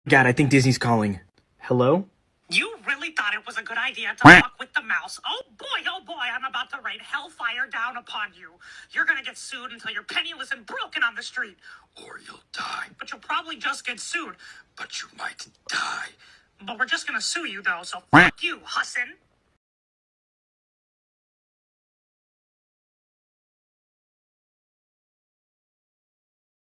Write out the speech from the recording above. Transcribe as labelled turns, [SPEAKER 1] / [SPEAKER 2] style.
[SPEAKER 1] God, I think Disney's calling. Hello?
[SPEAKER 2] You really thought it was a good idea to fuck with the mouse. Oh boy, I'm about to rain hellfire down upon you. You're gonna get sued until you're penniless and broken on the street. Or you'll die. But you'll probably just get sued. But you might die. But we're just gonna sue you though, so fuck you, Hussin.